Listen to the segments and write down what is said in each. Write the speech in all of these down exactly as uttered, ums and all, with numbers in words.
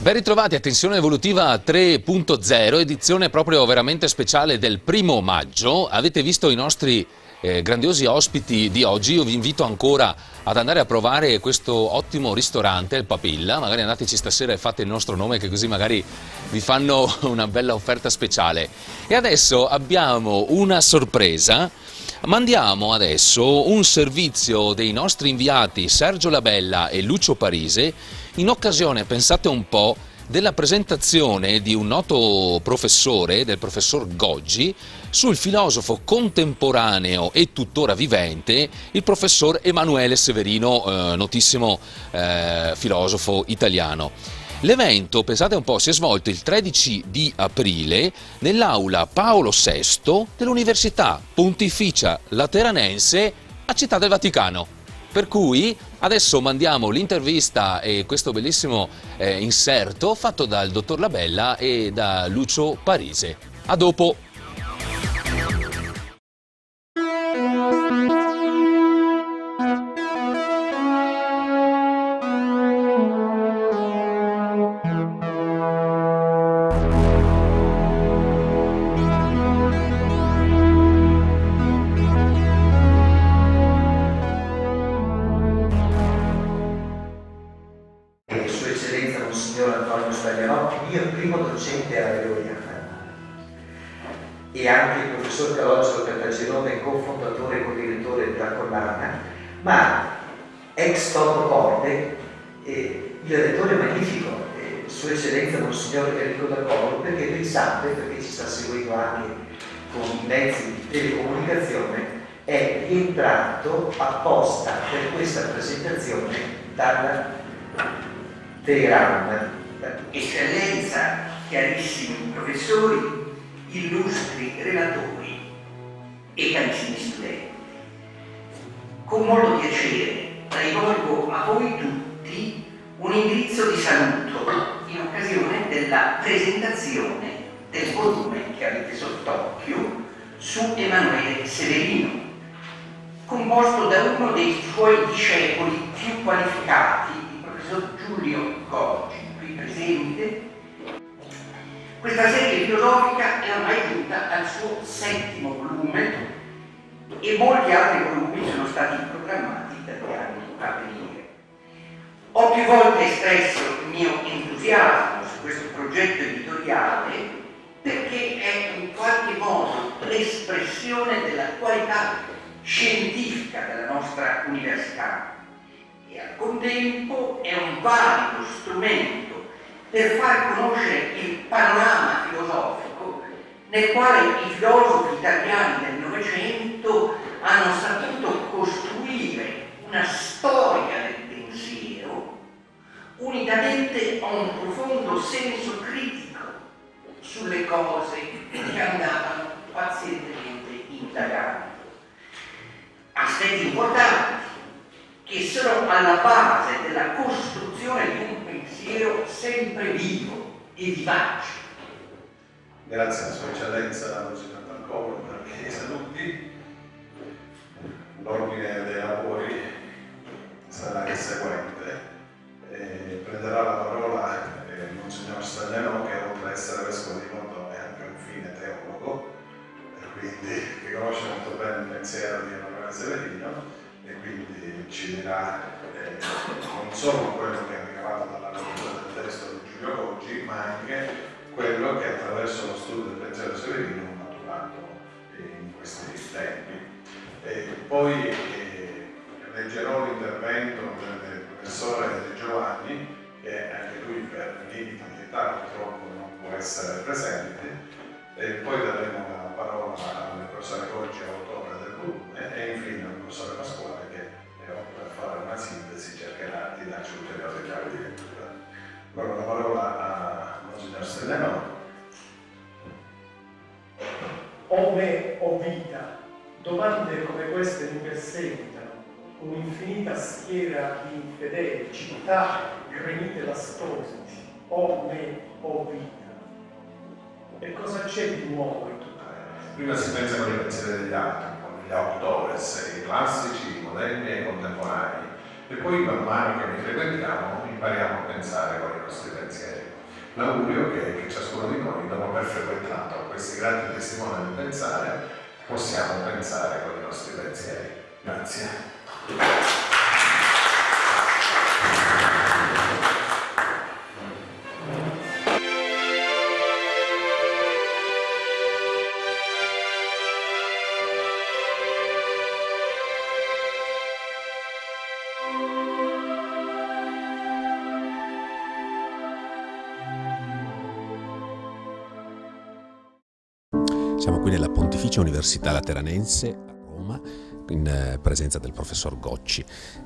Ben ritrovati a Tensione Evolutiva tre punto zero, edizione proprio veramente speciale del primo maggio. Avete visto i nostri eh, grandiosi ospiti di oggi. Io vi invito ancora ad andare a provare questo ottimo ristorante, il Papilla. Magari andateci stasera e fate il nostro nome, che così magari vi fanno una bella offerta speciale. E adesso abbiamo una sorpresa. Mandiamo adesso un servizio dei nostri inviati Sergio Labella e Lucio Parise in occasione, pensate un po', della presentazione di un noto professore, del professor Goggi, sul filosofo contemporaneo e tuttora vivente, il professor Emanuele Severino, eh, notissimo eh, filosofo italiano. L'evento, pensate un po', si è svolto il tredici di aprile nell'aula Paolo sesto dell'Università Pontificia Lateranense a Città del Vaticano. Per cui adesso mandiamo l'intervista e questo bellissimo eh, inserto fatto dal dottor Labella e da Lucio Parise. A dopo! E anche il professor Calogero Caltagirone, cofondatore e co-direttore della collana, ma ex toto corde, eh, il redattore magnifico, eh, Sua Eccellenza Monsignor Enrico D'Acolo, perché pensate, perché ci sta seguendo anche con i mezzi di telecomunicazione, è rientrato apposta per questa presentazione dal Teheran. Eccellenza, chiarissimi professori, illustri relatori e carissimi studenti, con molto piacere rivolgo a voi tutti un indirizzo di saluto in occasione della presentazione del volume che avete sott'occhio su Emanuele Severino, composto da uno dei suoi discepoli più qualificati, il professor Giulio Goggi, qui presente. Questa serie filosofica è ormai giunta al suo settimo volume e molti altri volumi sono stati programmati per gli anni a venire. Ho più volte espresso il mio entusiasmo su questo progetto editoriale perché è in qualche modo l'espressione della qualità scientifica della nostra università e al contempo è un valido strumento per far conoscere il panorama filosofico nel quale i filosofi italiani del Novecento hanno saputo costruire una storia del pensiero unitamente a un profondo senso critico sulle cose che andavano pazientemente indagando. Aspetti importanti che sono alla base della costruzione di un pensiero sempre vivo e vivace. Grazie a Sua Eccellenza Monsignor D'Acolo per i miei saluti. L'ordine dei lavori sarà il seguente. Eh, prenderà la parola eh, Monsignor Stagliano, che oltre ad essere vescovo di Mondò è anche un fine teologo, e quindi che conosce molto bene il pensiero di Emanuele Severino, e quindi ci dirà eh, non solo quello che ha ricavato dalla lettura del testo di Giulio Goggi, ma anche quello che attraverso lo studio del pensiero Severino ha maturato eh, in questi tempi. E poi eh, leggerò l'intervento del professore De Giovanni, che anche lui per limiti di età purtroppo non può essere presente, e poi daremo la parola al professore Goggi, autore del volume, e infine al professore Pasquale, che eh, per fare una sintesi cercherà di darci ulteriori chiavi di lettura. Allora la parola a Monsignor Stagliano. O me o vita, domande come queste mi presentano un'infinita schiera di infedeli, città gremite da stoici. O me o vita. E cosa c'è di nuovo in tutto questo? Prima si pensa con i pensieri degli altri, con gli autores, i classici, i moderni e i contemporanei, e poi man mano che li frequentiamo impariamo a pensare con i nostri pensieri. l'augurio che, che ciascuno di noi, dopo aver frequentato questi grandi testimoni del pensare, possiamo pensare con i nostri pensieri. Grazie. Siamo qui nella Pontificia Università Lateranense a Roma, in presenza del professor Gocci.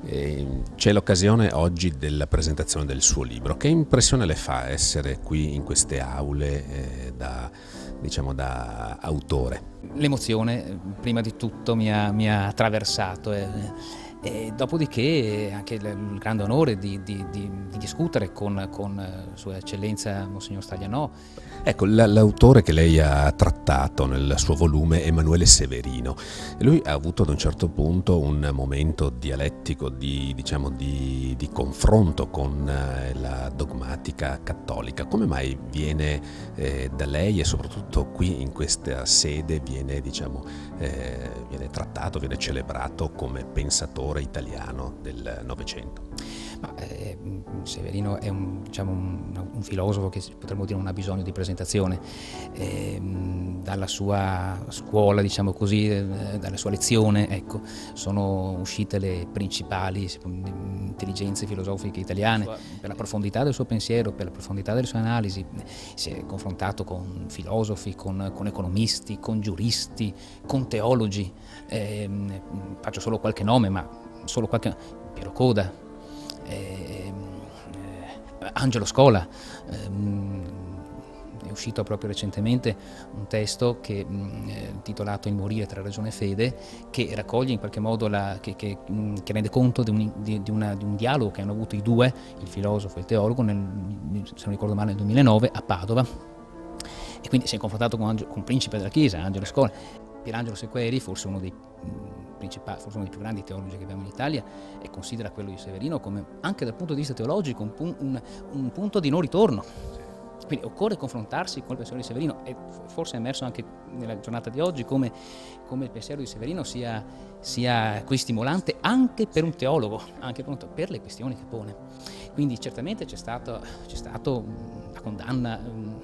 C'è l'occasione oggi della presentazione del suo libro. Che impressione le fa essere qui in queste aule eh, da, diciamo, da autore? L'emozione, prima di tutto, mi ha, mi ha attraversato. Eh. E dopodiché anche il grande onore di, di, di, di discutere con, con Sua Eccellenza Monsignor Staglianò. Ecco, l'autore che lei ha trattato nel suo volume è Emanuele Severino. Lui ha avuto ad un certo punto un momento dialettico di, diciamo, di, di confronto con la dogmatica cattolica. Come mai viene eh, da lei e soprattutto qui in questa sede viene, diciamo, eh, viene trattato, viene celebrato come pensatore italiano del Novecento? Ma, eh, Severino è un, diciamo, un, un filosofo che potremmo dire non ha bisogno di presentazione. Eh, dalla sua scuola, diciamo così, eh, dalla sua lezione, ecco, sono uscite le principali intelligenze filosofiche italiane. Per la profondità del suo pensiero, per la profondità delle sue analisi, si è confrontato con filosofi, con, con economisti, con giuristi, con teologi. Eh, faccio solo qualche nome, ma solo qualche... Piero Coda, eh, eh, Angelo Scola. Eh, è uscito proprio recentemente un testo che, eh, titolato Il morire tra ragione e fede, che raccoglie in qualche modo, la, che, che, che rende conto di un, di, di, una, di un dialogo che hanno avuto i due, il filosofo e il teologo, nel, se non ricordo male nel duemilanove a Padova, e quindi si è confrontato con, con il principe della Chiesa, Angelo Scola. Pierangelo Sequeri, forse uno dei principali, forse uno dei più grandi teologi che abbiamo in Italia, e considera quello di Severino come, anche dal punto di vista teologico, un, pun un, un punto di non ritorno. Quindi occorre confrontarsi con il pensiero di Severino, e forse è emerso anche nella giornata di oggi come, come il pensiero di Severino sia, sia così stimolante anche per un teologo, anche per, per le questioni che pone. Quindi certamente c'è stato, c'è stato la condanna um,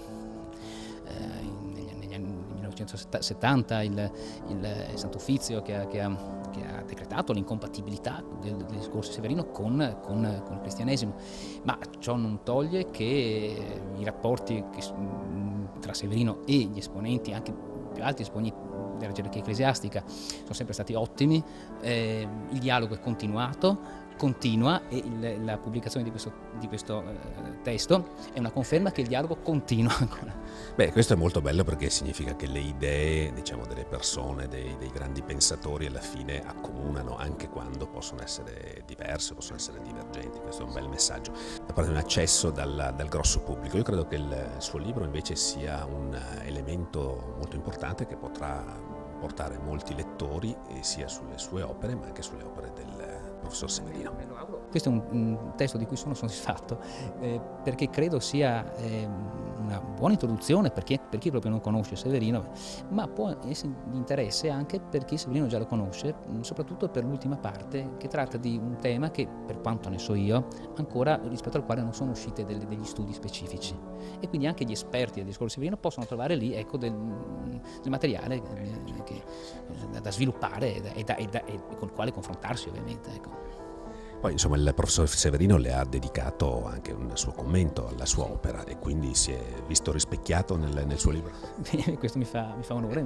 eh, negli anni millenovecentosettanta, il, il Santo Uffizio che ha, che ha, che ha decretato l'incompatibilità del, del discorso di Severino con, con, con il cristianesimo, ma ciò non toglie che i rapporti che, tra Severino e gli esponenti, anche più alti esponenti della gerarchia ecclesiastica, sono sempre stati ottimi. Eh, il dialogo è continuato, continua, e il, la pubblicazione di questo, di questo eh, testo è una conferma che il dialogo continua ancora. Beh, questo è molto bello, perché significa che le idee, diciamo, delle persone, dei, dei grandi pensatori alla fine accomunano, anche quando possono essere diverse, possono essere divergenti. Questo è un bel messaggio da parte di un accesso dal, dal grosso pubblico. Io credo che il suo libro invece sia un elemento molto importante che potrà portare molti lettori, sia sulle sue opere ma anche sulle opere del professor Severino. Questo è un, un testo di cui sono soddisfatto, eh, perché credo sia eh, una buona introduzione per chi, per chi proprio non conosce Severino, ma può essere di interesse anche per chi Severino già lo conosce, soprattutto per l'ultima parte, che tratta di un tema che, per quanto ne so io, ancora rispetto al quale non sono uscite delle, degli studi specifici, e quindi anche gli esperti del discorso Severino possono trovare lì, ecco, del, del materiale eh, che, da, da sviluppare e, da, e, da, e, da, e con il quale confrontarsi, ovviamente. Ecco. Poi insomma il professor Severino le ha dedicato anche un suo commento alla sua opera, e quindi si è visto rispecchiato nel, nel suo libro. Questo mi fa, mi fa onore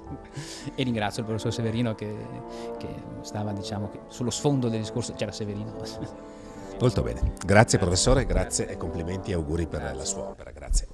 e ringrazio il professor Severino che, che stava, diciamo, che sullo sfondo del discorso c'era Severino. Molto bene, grazie professore, grazie e complimenti e auguri per la sua opera, grazie.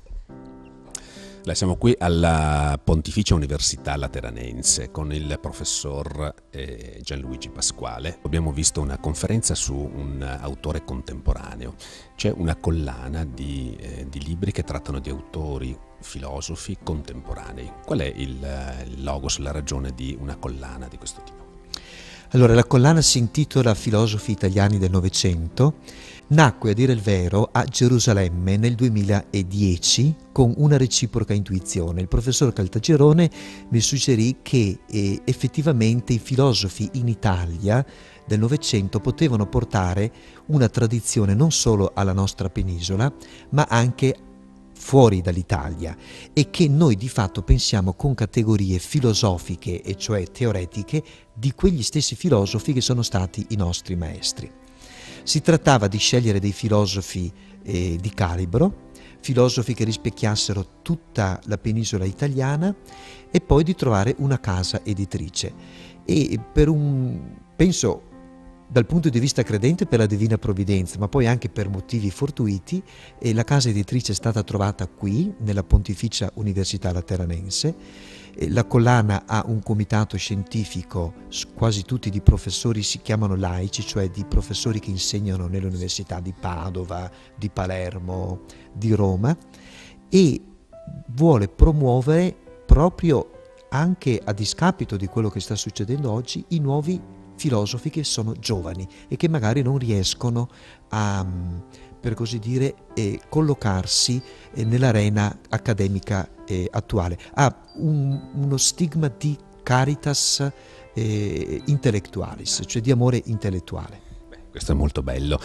Siamo qui alla Pontificia Università Lateranense con il professor eh, Gianluigi Pasquale. Abbiamo visto una conferenza su un autore contemporaneo. C'è una collana di, eh, di libri che trattano di autori, filosofi contemporanei. Qual è il, il logos, la ragione di una collana di questo tipo? Allora, la collana si intitola Filosofi italiani del Novecento. nacque, a dire il vero, a Gerusalemme nel duemiladieci con una reciproca intuizione. Il professor Caltagirone mi suggerì che eh, effettivamente i filosofi in Italia del Novecento potevano portare una tradizione non solo alla nostra penisola, ma anche fuori dall'Italia, e che noi di fatto pensiamo con categorie filosofiche, e cioè teoretiche, di quegli stessi filosofi che sono stati i nostri maestri. Si trattava di scegliere dei filosofi eh, di calibro, filosofi che rispecchiassero tutta la penisola italiana, e poi di trovare una casa editrice. E per un, penso, dal punto di vista credente, per la divina provvidenza, ma poi anche per motivi fortuiti, eh, la casa editrice è stata trovata qui, nella Pontificia Università Lateranense. Eh, la collana ha un comitato scientifico, quasi tutti di professori, si chiamano laici, cioè di professori che insegnano nelle università di Padova, di Palermo, di Roma, e vuole promuovere proprio, anche a discapito di quello che sta succedendo oggi, i nuovi filosofi che sono giovani e che magari non riescono a, per così dire, eh, collocarsi eh, nell'arena accademica eh, attuale. Ha un, uno stigma di caritas eh, intellectualis, cioè di amore intellettuale. Questo è molto bello.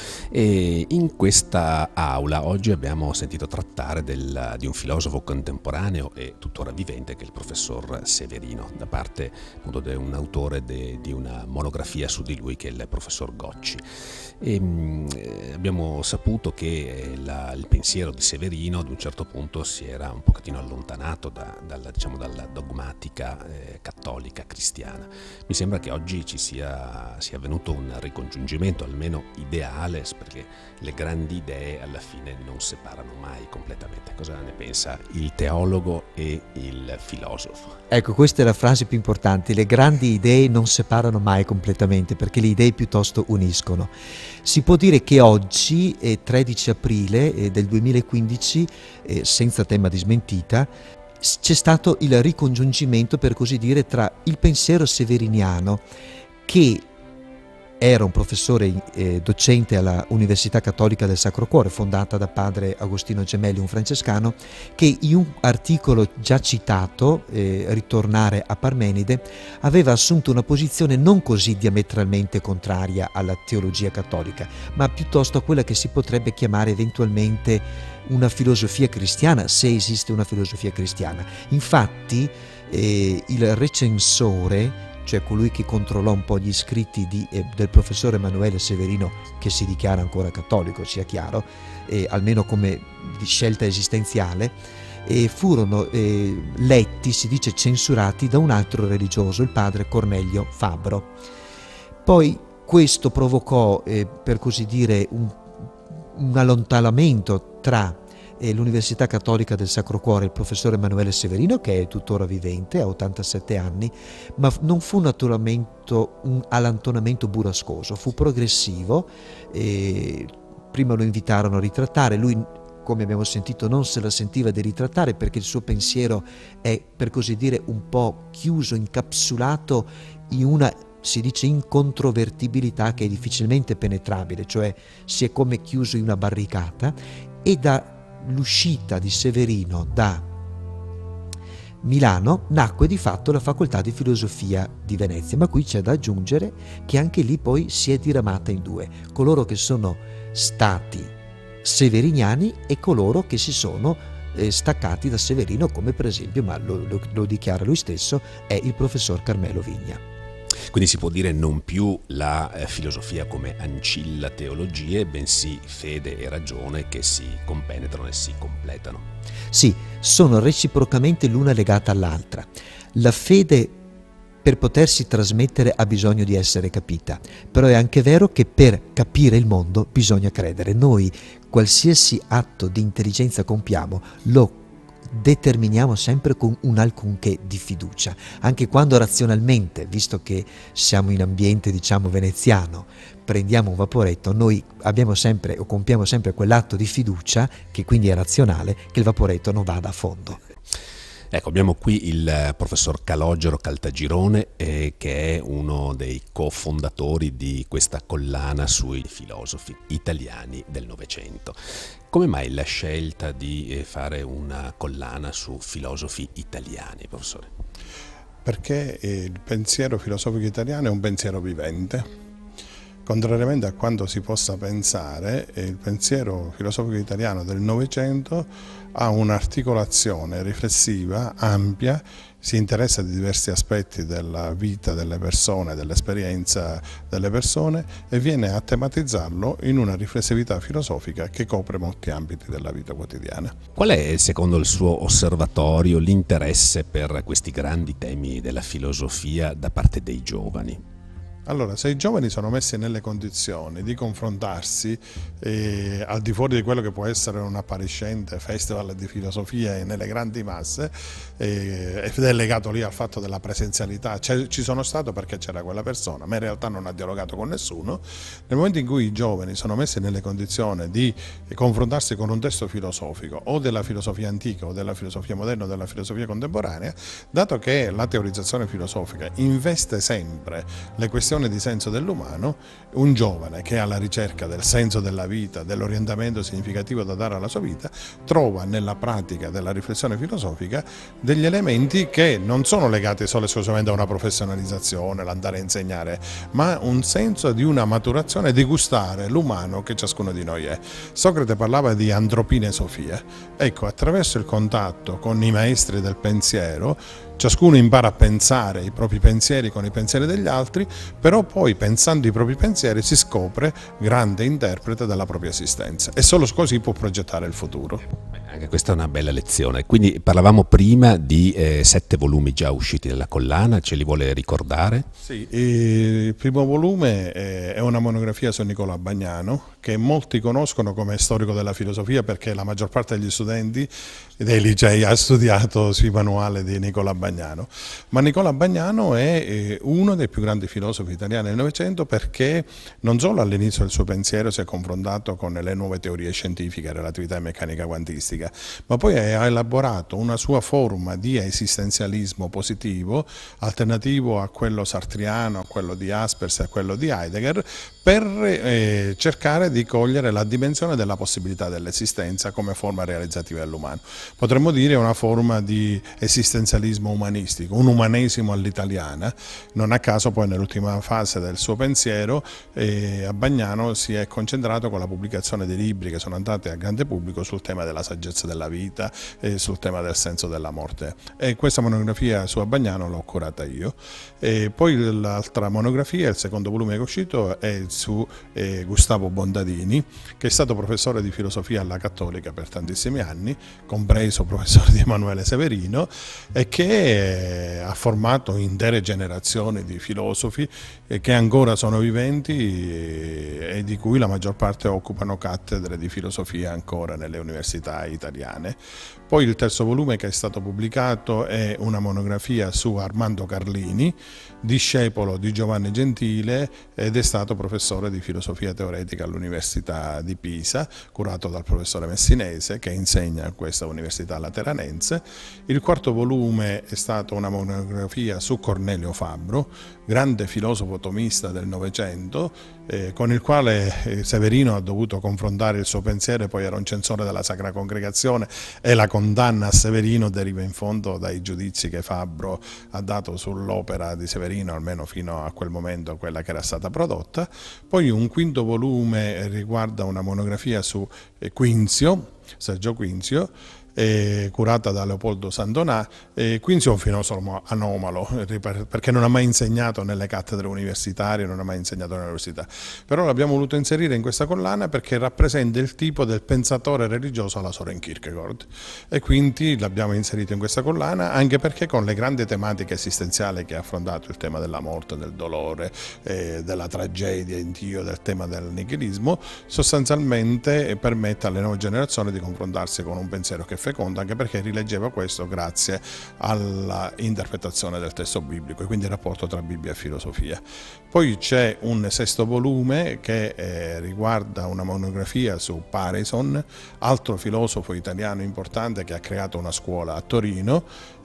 E in questa aula oggi abbiamo sentito trattare del, di un filosofo contemporaneo e tuttora vivente, che è il professor Severino, da parte appunto di un autore de, di una monografia su di lui, che è il professor Gocci. E, mh, abbiamo saputo che la, il pensiero di Severino ad un certo punto si era un pochettino allontanato da, dalla, diciamo, dalla dogmatica eh, cattolica cristiana. Mi sembra che oggi ci sia, sia avvenuto un ricongiungimento, almeno ideale, perché le grandi idee alla fine non separano mai completamente. Cosa ne pensa il teologo e il filosofo? Ecco, questa è la frase più importante: le grandi idee non separano mai completamente, perché le idee piuttosto uniscono. Si può dire che oggi, eh, tredici aprile eh, del duemilaquindici, eh, senza tema di smentita, c'è stato il ricongiungimento, per così dire, tra il pensiero severiniano, che era un professore eh, docente alla Università Cattolica del Sacro Cuore, fondata da padre Agostino Gemelli, un francescano, che in un articolo già citato, eh, Ritornare a Parmenide, aveva assunto una posizione non così diametralmente contraria alla teologia cattolica, ma piuttosto a quella che si potrebbe chiamare eventualmente una filosofia cristiana, se esiste una filosofia cristiana. Infatti eh, il recensore, cioè colui che controllò un po' gli scritti di, eh, del professore Emanuele Severino, che si dichiara ancora cattolico, sia chiaro, eh, almeno come di scelta esistenziale, eh, furono eh, letti, si dice censurati, da un altro religioso, il padre Cornelio Fabbro. Poi questo provocò, eh, per così dire, un, un allontanamento tra l'Università Cattolica del Sacro Cuore, il professore Emanuele Severino, che è tuttora vivente, ha ottantasette anni, ma non fu naturalmente un allontanamento burrascoso, fu progressivo. E prima lo invitarono a ritrattare, lui, come abbiamo sentito, non se la sentiva di ritrattare, perché il suo pensiero è, per così dire, un po' chiuso, incapsulato in una, si dice, incontrovertibilità che è difficilmente penetrabile, cioè si è come chiuso in una barricata. E da l'uscita di Severino da Milano nacque di fatto la facoltà di filosofia di Venezia, ma qui c'è da aggiungere che anche lì poi si è diramata in due: coloro che sono stati severiniani e coloro che si sono eh, staccati da Severino, come per esempio, ma lo, lo, lo dichiara lui stesso, è il professor Carmelo Vigna. Quindi si può dire non più la eh, filosofia come ancilla teologie, bensì fede e ragione che si compenetrano e si completano. Sì, sono reciprocamente l'una legata all'altra. La fede, per potersi trasmettere, ha bisogno di essere capita, però è anche vero che per capire il mondo bisogna credere. Noi qualsiasi atto di intelligenza compiamo lo determiniamo sempre con un alcunché di fiducia, anche quando razionalmente, visto che siamo in ambiente, diciamo, veneziano, prendiamo un vaporetto, noi abbiamo sempre o compiamo sempre quell'atto di fiducia, che quindi è razionale, che il vaporetto non vada a fondo. Ecco, abbiamo qui il professor Calogero Caltagirone, eh, che è uno dei cofondatori di questa collana sui filosofi italiani del Novecento. Come mai la scelta di fare una collana su filosofi italiani, professore? Perché il pensiero filosofico italiano è un pensiero vivente. Contrariamente a quanto si possa pensare, il pensiero filosofico italiano del Novecento ha un'articolazione riflessiva ampia, si interessa di diversi aspetti della vita delle persone, dell'esperienza delle persone e viene a tematizzarlo in una riflessività filosofica che copre molti ambiti della vita quotidiana. Qual è, secondo il suo osservatorio, l'interesse per questi grandi temi della filosofia da parte dei giovani? Allora, se i giovani sono messi nelle condizioni di confrontarsi eh, al di fuori di quello che può essere un appariscente festival di filosofia nelle grandi masse, eh, ed è legato lì al fatto della presenzialità, ci sono stato perché c'era quella persona, ma in realtà non ha dialogato con nessuno. Nel momento in cui i giovani sono messi nelle condizioni di confrontarsi con un testo filosofico o della filosofia antica o della filosofia moderna o della filosofia contemporanea, dato che la teorizzazione filosofica investe sempre le questioni di senso dell'umano, un giovane che è alla ricerca del senso della vita, dell'orientamento significativo da dare alla sua vita, trova nella pratica della riflessione filosofica degli elementi che non sono legati solo e esclusivamente a una professionalizzazione, l'andare a insegnare, ma un senso di una maturazione, di gustare l'umano che ciascuno di noi è. Socrate parlava di antropine sofia. Ecco, attraverso il contatto con i maestri del pensiero, ciascuno impara a pensare i propri pensieri con i pensieri degli altri, però poi pensando i propri pensieri si scopre grande interprete della propria esistenza e solo così può progettare il futuro. Anche questa è una bella lezione. Quindi parlavamo prima di eh, sette volumi già usciti dalla collana, ce li vuole ricordare? Sì, il primo volume è una monografia su Nicola Bagnano, che molti conoscono come storico della filosofia perché la maggior parte degli studenti dei licei ha studiato sui manuali di Nicola Bagnano. Ma Nicola Bagnano è uno dei più grandi filosofi italiani del Novecento perché non solo all'inizio del suo pensiero si è confrontato con le nuove teorie scientifiche, relatività e meccanica quantistica, ma poi ha elaborato una sua forma di esistenzialismo positivo, alternativo a quello sartriano, a quello di Jaspers e a quello di Heidegger, per eh, cercare di cogliere la dimensione della possibilità dell'esistenza come forma realizzativa dell'umano. Potremmo dire una forma di esistenzialismo umanistico, un umanesimo all'italiana. Non a caso poi nell'ultima fase del suo pensiero eh, a Bagnano si è concentrato con la pubblicazione dei libri che sono andati al grande pubblico sul tema della saggezza della vita e sul tema del senso della morte. E questa monografia su Bagnano l'ho curata io. E poi l'altra monografia, il secondo volume che è uscito, è su eh, Gustavo Bondadini, che è stato professore di filosofia alla Cattolica per tantissimi anni, compreso professore di Emanuele Severino, e che eh, ha formato intere generazioni di filosofi eh, che ancora sono viventi eh, e di cui la maggior parte occupano cattedre di filosofia ancora nelle università italiane. Poi il terzo volume che è stato pubblicato è una monografia su Armando Carlini, discepolo di Giovanni Gentile, ed è stato professore di filosofia teoretica all'Università di Pisa, curato dal professore Messinese che insegna a questa università lateranense. Il quarto volume è stata una monografia su Cornelio Fabbro, grande filosofo tomista del Novecento, eh, con il quale eh, Severino ha dovuto confrontare il suo pensiero, e poi era un censore della Sacra Congregazione, e la condanna a Severino deriva in fondo dai giudizi che Fabbro ha dato sull'opera di Severino, almeno fino a quel momento quella che era stata prodotta. Poi un quinto volume riguarda una monografia su Quinzio, Sergio Quinzio, eh, curata da Leopoldo Sandonà. Eh, Quinzio è un filosofo anomalo perché non ha mai insegnato nelle cattedre universitarie, non ha mai insegnato nell'università, però l'abbiamo voluto inserire in questa collana perché rappresenta il tipo del pensatore religioso alla Soren Kierkegaard, e quindi l'abbiamo inserito in questa collana anche perché con le grandi tematiche esistenziali che ha affrontato, il tema della morte, del dolore, eh, della tragedia in Dio, del tema del nichilismo, sostanzialmente permette alle nuove generazioni di confrontarsi con un pensiero che feconda, anche perché rileggeva questo grazie alla interpretazione del testo biblico e quindi il rapporto tra Bibbia e filosofia. Poi c'è un sesto volume che eh, riguarda una monografia su Parison, altro filosofo italiano importante che ha creato una scuola a Torino,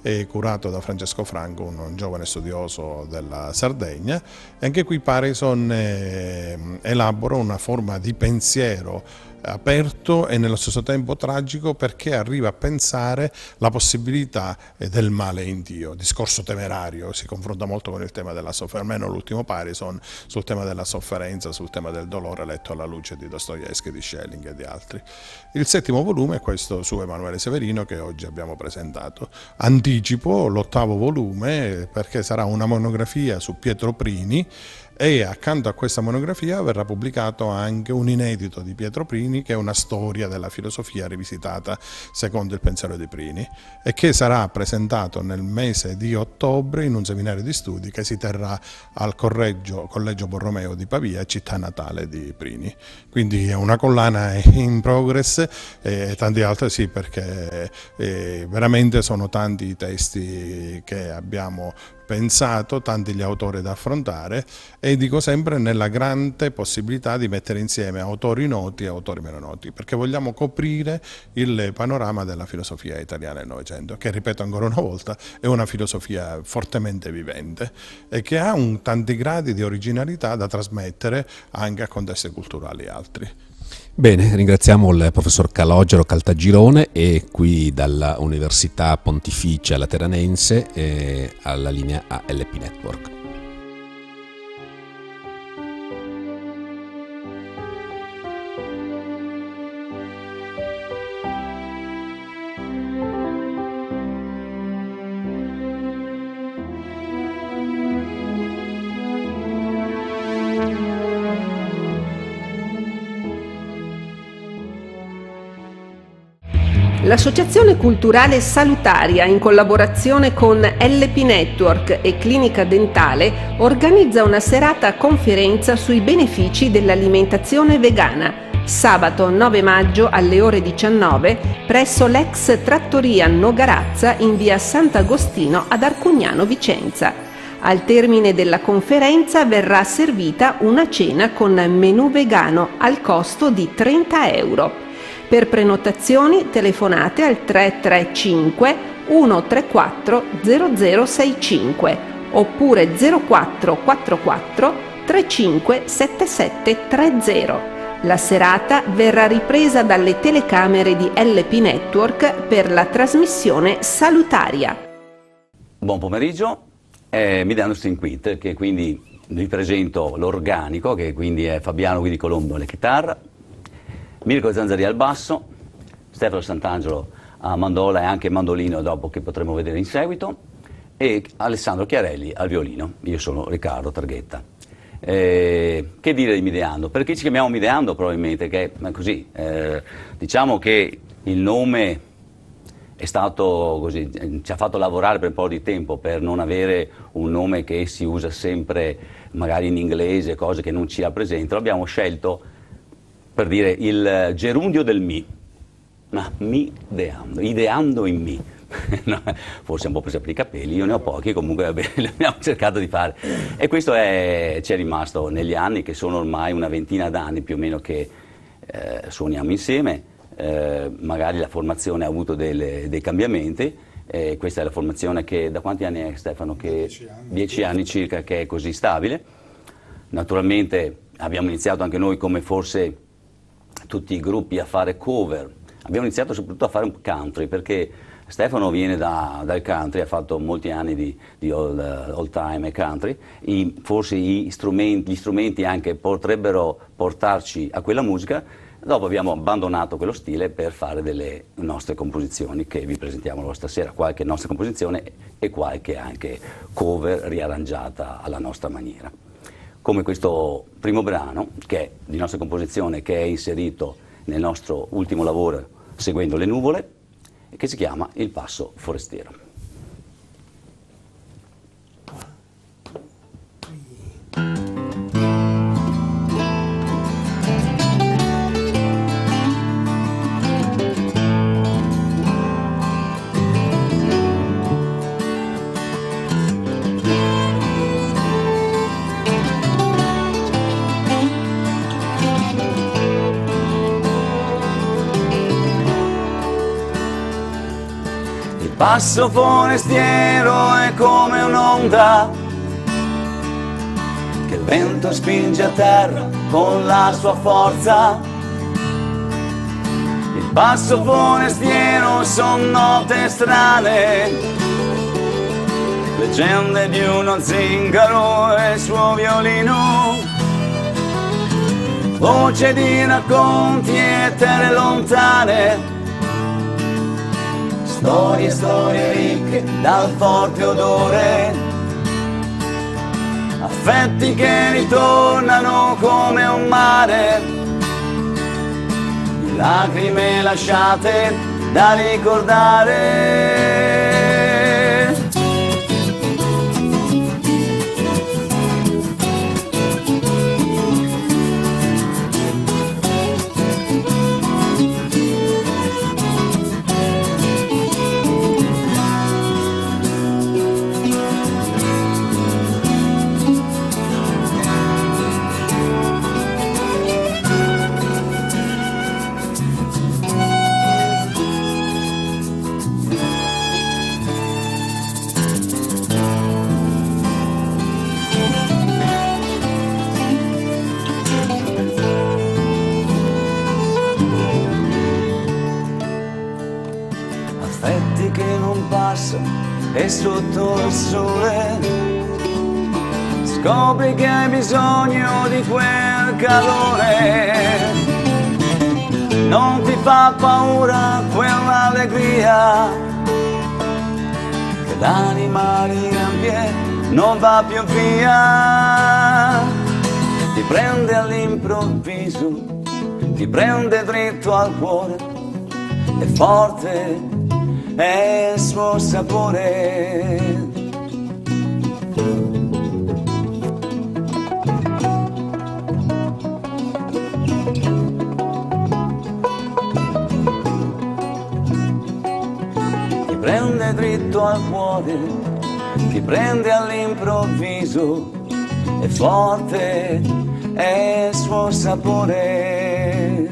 è curato da Francesco Franco, un, un giovane studioso della Sardegna, e anche qui Parison eh, elabora una forma di pensiero aperto e nello stesso tempo tragico, perché arriva a pensare la possibilità del male in Dio. Discorso temerario, si confronta molto con il tema della sofferenza, almeno l'ultimo Parison, sul tema della sofferenza, sul tema del dolore, letto alla luce di Dostoevskij, di Schelling e di altri. Il settimo volume è questo su Emanuele Severino che oggi abbiamo presentato. Anticipo l'ottavo volume perché sarà una monografia su Pietro Prini, e accanto a questa monografia verrà pubblicato anche un inedito di Pietro Prini, che è una storia della filosofia rivisitata secondo il pensiero di Prini, e che sarà presentato nel mese di ottobre in un seminario di studi che si terrà al Collegio, Collegio Borromeo di Pavia, città natale di Prini. Quindi è una collana in progress, e tanti altri sì, perché eh, veramente sono tanti i testi che abbiamo pensato, tanti gli autori da affrontare, e dico sempre nella grande possibilità di mettere insieme autori noti e autori meno noti, perché vogliamo coprire il panorama della filosofia italiana del Novecento, che, ripeto ancora una volta, è una filosofia fortemente vivente e che ha un, tanti gradi di originalità da trasmettere anche a contesti culturali altri. Bene, ringraziamo il professor Calogero Caltagirone, e qui dalla Università Pontificia Lateranense eh, alla linea A L P Network. L'Associazione Culturale Salutaria, in collaborazione con L P Network e Clinica Dentale, organizza una serata conferenza sui benefici dell'alimentazione vegana, sabato nove maggio alle ore diciannove presso l'ex Trattoria Nogarazza in via Sant'Agostino ad Arcugnano Vicenza. Al termine della conferenza verrà servita una cena con menù vegano al costo di trenta euro. Per prenotazioni telefonate al tre tre cinque uno tre quattro zero zero sei cinque oppure zero quattro quattro quattro tre cinque sette sette tre zero. La serata verrà ripresa dalle telecamere di L P Network per la trasmissione salutaria. Buon pomeriggio, eh, Mideando Stinquit, che quindi vi presento l'organico, che quindi è Fabiano Guidi Colombo alle chitarre, Mirko Zanzari al basso, Stefano Sant'Angelo a mandola e anche mandolino, dopo, che potremo vedere in seguito, e Alessandro Chiarelli al violino. Io sono Riccardo Targhetta. Eh, che dire di Mideando? Perché ci chiamiamo Mideando? Probabilmente che è così. Eh, diciamo che il nome è stato così, ci ha fatto lavorare per un po' di tempo per non avere un nome che si usa sempre magari in inglese, cose che non ci rappresentano. Abbiamo scelto, per dire, il gerundio del mi, ma mi ideando, ideando in mi. No, forse un po' presa per i capelli, io ne ho pochi, comunque vabbè, abbiamo cercato di fare. E questo è, ci è rimasto negli anni, che sono ormai una ventina d'anni più o meno che eh, suoniamo insieme. Eh, magari la formazione ha avuto delle, dei cambiamenti. Eh, questa è la formazione che, da quanti anni è, Stefano? Che, dieci anni. Dieci anni circa che è così stabile. Naturalmente abbiamo iniziato anche noi, come forse tutti i gruppi, a fare cover. Abbiamo iniziato soprattutto a fare un country, perché Stefano viene da, dal country, ha fatto molti anni di, di old, uh, old time e country. I, forse gli strumenti, gli strumenti anche potrebbero portarci a quella musica. Dopo abbiamo abbandonato quello stile per fare delle nostre composizioni, che vi presentiamo stasera, qualche nostra composizione e qualche anche cover riarrangiata alla nostra maniera. Come questo primo brano, che è di nostra composizione, che è inserito nel nostro ultimo lavoro, Seguendo le nuvole, che si chiama Il passo forestiero. passo forestiero è come un'onda che il vento spinge a terra con la sua forza. Il passo forestiero son note strane, leggende di uno zingaro e il suo violino, voce di racconti e terre lontane, storie, storie ricche dal forte odore, affetti che ritornano come un mare, di lacrime lasciate da ricordare. Affetti che non passano e sotto il sole scopri che hai bisogno di quel calore. Non ti fa paura quell'allegria che l'anima riempie, non va più via. Ti prende all'improvviso, ti prende dritto al cuore, è forte è il suo sapore. Ti prende dritto al cuore, ti prende all'improvviso, è forte è il suo sapore.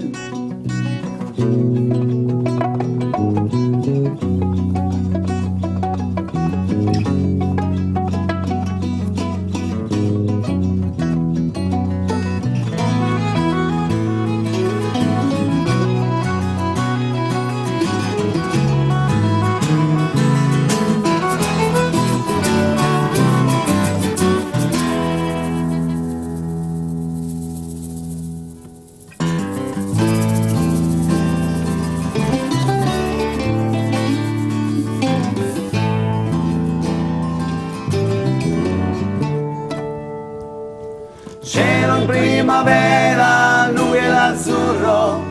Cielo in primavera, nube l'azzurro,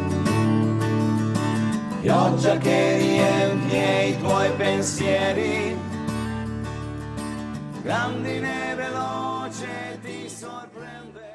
pioggia che riempie i tuoi pensieri, grandine veloce ti sorprende.